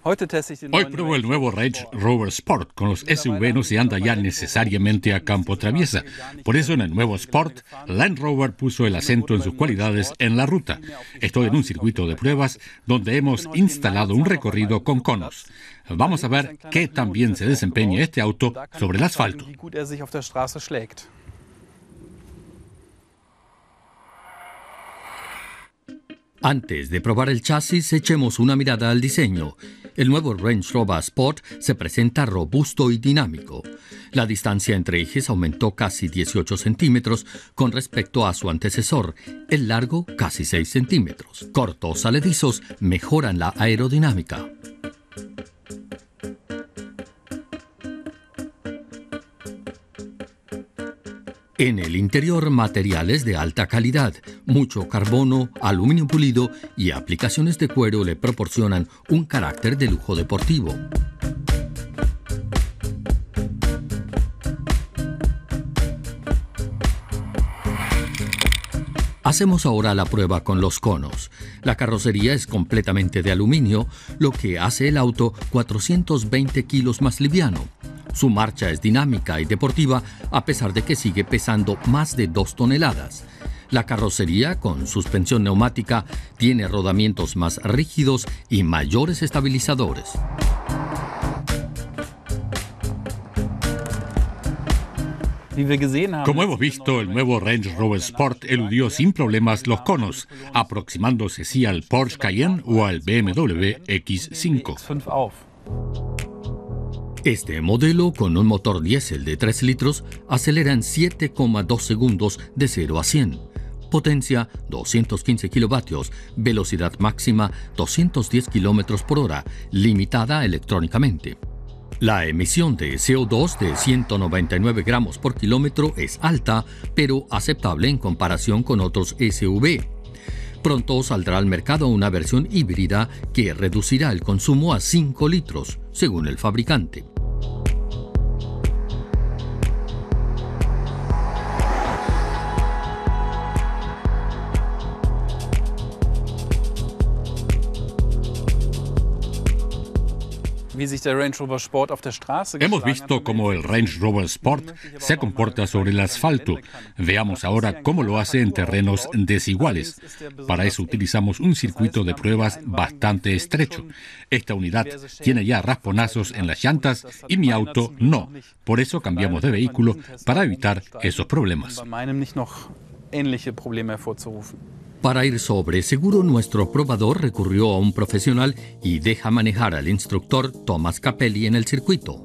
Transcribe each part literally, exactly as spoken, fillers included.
Hoy pruebo el nuevo Range Rover Sport. Con los S U V no se anda ya necesariamente a campo traviesa. Por eso en el nuevo Sport, Land Rover puso el acento en sus cualidades en la ruta. Estoy en un circuito de pruebas donde hemos instalado un recorrido con conos. Vamos a ver qué tan bien se desempeña este auto sobre el asfalto. Antes de probar el chasis, echemos una mirada al diseño. El nuevo Range Rover Sport se presenta robusto y dinámico. La distancia entre ejes aumentó casi dieciocho centímetros con respecto a su antecesor, el largo casi seis centímetros. Cortos saledizos mejoran la aerodinámica. En el interior, materiales de alta calidad, mucho carbono, aluminio pulido y aplicaciones de cuero le proporcionan un carácter de lujo deportivo. Hacemos ahora la prueba con los conos. La carrocería es completamente de aluminio, lo que hace el auto cuatrocientos veinte kilos más liviano. Su marcha es dinámica y deportiva a pesar de que sigue pesando más de dos toneladas. La carrocería, con suspensión neumática, tiene rodamientos más rígidos y mayores estabilizadores. Como hemos visto, el nuevo Range Rover Sport eludió sin problemas los conos, aproximándose así al Porsche Cayenne o al B M W X cinco. Este modelo, con un motor diésel de tres litros, acelera en siete coma dos segundos de cero a cien. Potencia doscientos quince kilovatios, velocidad máxima doscientos diez kilómetros por hora, limitada electrónicamente. La emisión de C O dos de ciento noventa y nueve gramos por kilómetro es alta, pero aceptable en comparación con otros S U V. Pronto saldrá al mercado una versión híbrida que reducirá el consumo a cinco litros, según el fabricante. Hemos visto cómo el Range Rover Sport se comporta sobre el asfalto. Veamos ahora cómo lo hace en terrenos desiguales. Para eso utilizamos un circuito de pruebas bastante estrecho. Esta unidad tiene ya rasponazos en las llantas y mi auto no. Por eso cambiamos de vehículo para evitar esos problemas. Para ir sobre seguro, nuestro probador recurrió a un profesional y deja manejar al instructor Thomas Capelli en el circuito.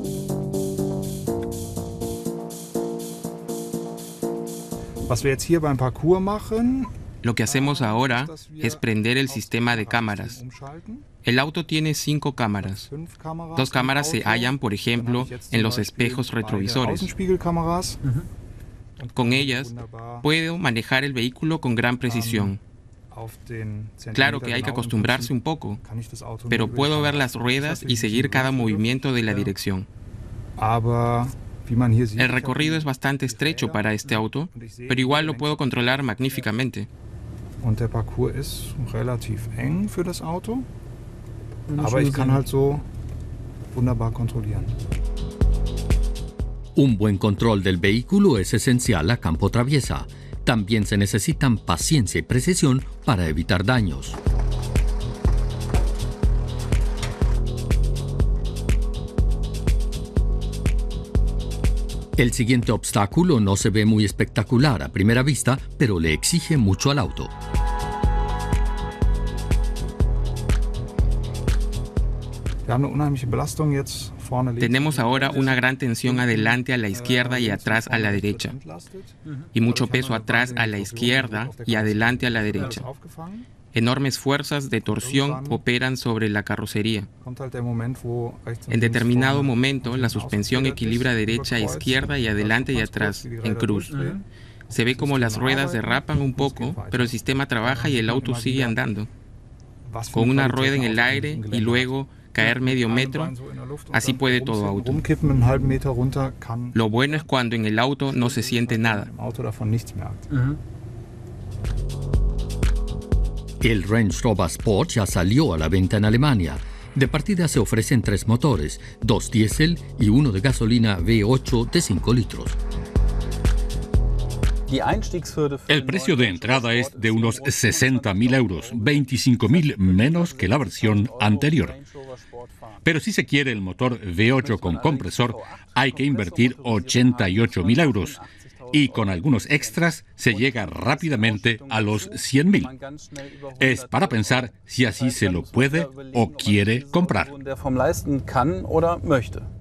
Lo que hacemos ahora es prender el sistema de cámaras. El auto tiene cinco cámaras. Dos cámaras se hallan, por ejemplo, en los espejos retrovisores. Con ellas, puedo manejar el vehículo con gran precisión. Claro que hay que acostumbrarse un poco, pero puedo ver las ruedas y seguir cada movimiento de la dirección. El recorrido es bastante estrecho para este auto, pero igual lo puedo controlar magníficamente. Un buen control del vehículo es esencial a campo traviesa. También se necesitan paciencia y precisión para evitar daños. El siguiente obstáculo no se ve muy espectacular a primera vista, pero le exige mucho al auto. Tenemos ahora una gran tensión adelante a la izquierda y atrás a la derecha, y mucho peso atrás a la izquierda y adelante a la derecha. Enormes fuerzas de torsión operan sobre la carrocería. En determinado momento, la suspensión equilibra derecha e izquierda y adelante y atrás, en cruz. Se ve como las ruedas derrapan un poco, pero el sistema trabaja y el auto sigue andando. Con una rueda en el aire y luego caer medio metro, así puede todo auto. Lo bueno es cuando en el auto no se siente nada. El Range Rover Sport ya salió a la venta en Alemania. De partida se ofrecen tres motores, dos diésel y uno de gasolina V ocho de cinco litros. El precio de entrada es de unos sesenta mil euros, veinticinco mil menos que la versión anterior. Pero si se quiere el motor V ocho con compresor, hay que invertir ochenta y ocho mil euros. Y con algunos extras se llega rápidamente a los cien mil. Es para pensar si así se lo puede o quiere comprar.